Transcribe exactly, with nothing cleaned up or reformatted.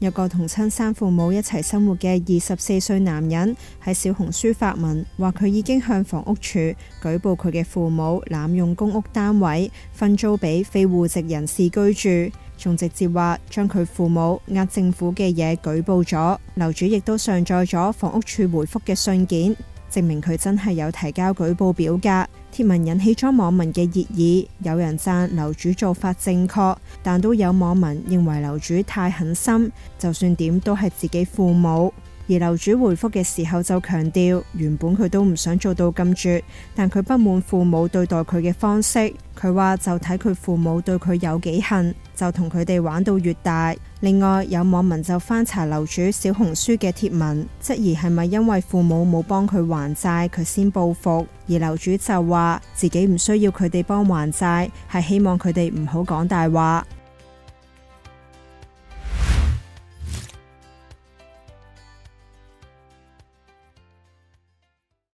有個同親生父母一齊生活嘅二十四歲男人喺小紅書發文，話佢已經向房屋署舉報佢嘅父母濫用公屋單位分租俾非戶籍人士居住，仲直接話將佢父母呃政府嘅嘢舉報咗。樓主亦都上載咗房屋署回覆嘅信件，證明佢真係有提交舉報表格。貼文引起咗網民嘅熱議，有人讚樓主做法正確，但都有網民認為樓主太狠心，就算點都係自己父母。而樓主回覆嘅時候就強調，原本佢都唔想做到咁絕，但佢不滿父母對待佢嘅方式。佢話就睇佢父母對佢有幾恨，就同佢哋玩到越大。另外有網民就翻查樓主小紅書嘅貼文，質疑係咪因為父母冇幫佢還債，佢先報復。而樓主就話自己唔需要佢哋幫還債，係希望佢哋唔好講大話。